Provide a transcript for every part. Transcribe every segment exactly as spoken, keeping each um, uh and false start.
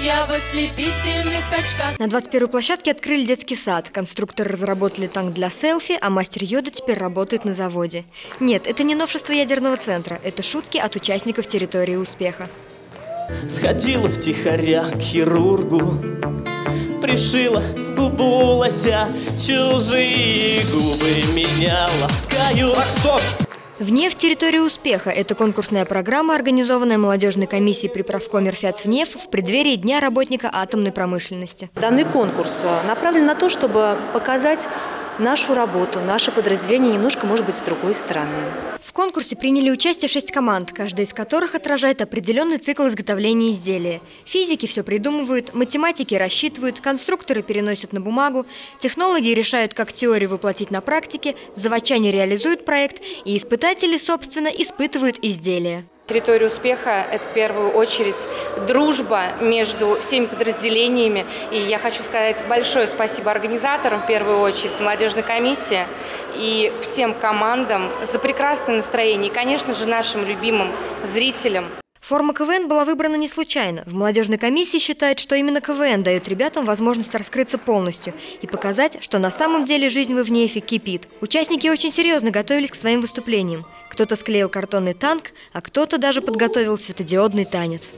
я в ослепительных очках. На двадцать первой площадке открыли детский сад. Конструкторы разработали танк для селфи, а мастер Йода теперь работает на заводе. Нет, это не новшество ядерного центра. Это шутки от участников территории успеха. Сходила втихаря к хирургу, пришила губу лося, чужие губы меня ласкают. ВНЕФ территория успеха – это конкурсная программа, организованная молодежной комиссией при правкоме РФЯЦ-ВНЕФ в преддверии Дня работника атомной промышленности. Данный конкурс направлен на то, чтобы показать нашу работу, наше подразделение немножко, может быть, с другой стороны. В конкурсе приняли участие шесть команд, каждая из которых отражает определенный цикл изготовления изделия. Физики все придумывают, математики рассчитывают, конструкторы переносят на бумагу, технологи решают, как теорию воплотить на практике, заводчане реализуют проект, и испытатели, собственно, испытывают изделия. Территория успеха – это в первую очередь дружба между всеми подразделениями. И я хочу сказать большое спасибо организаторам, в первую очередь, молодежной комиссии и всем командам за прекрасное настроение. И, конечно же, нашим любимым зрителям. Форма КВН была выбрана не случайно. В молодежной комиссии считают, что именно КВН дает ребятам возможность раскрыться полностью и показать, что на самом деле жизнь в ВНЕФе кипит. Участники очень серьезно готовились к своим выступлениям. Кто-то склеил картонный танк, а кто-то даже подготовил светодиодный танец.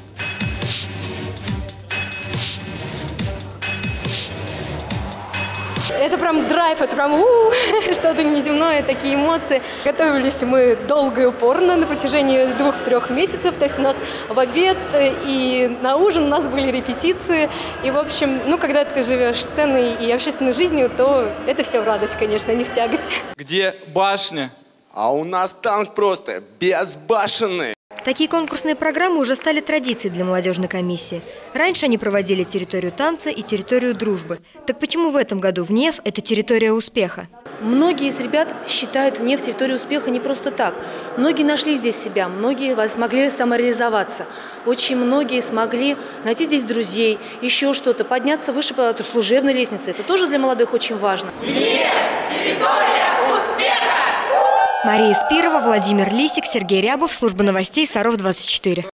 Это прям драйв, это прям что-то неземное, такие эмоции. Готовились мы долго и упорно на протяжении двух-трех месяцев. То есть у нас в обед и на ужин у нас были репетиции. И, в общем, ну, когда ты живешь сценой и общественной жизнью, то это все в радость, конечно, не в тягость. Где башня? А у нас танк просто безбашенный. Такие конкурсные программы уже стали традицией для молодежной комиссии. Раньше они проводили территорию танца и территорию дружбы. Так почему в этом году ВНЕФ – это территория успеха? Многие из ребят считают ВНЕФ территорию успеха не просто так. Многие нашли здесь себя, многие смогли самореализоваться. Очень многие смогли найти здесь друзей, еще что-то, подняться выше по служебной лестнице. Это тоже для молодых очень важно. ВНЕФ территория успеха! Мария Спирова, Владимир Лисик, Сергей Рябов, служба новостей Саров двадцать четыре.